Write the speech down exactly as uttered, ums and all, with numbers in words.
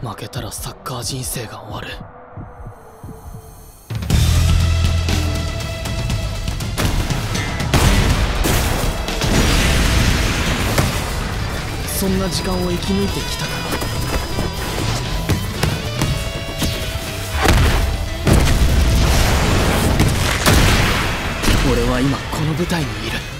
負けたらサッカー人生が終わる。そんな時間を生き抜いてきたから。俺は今この舞台にいる。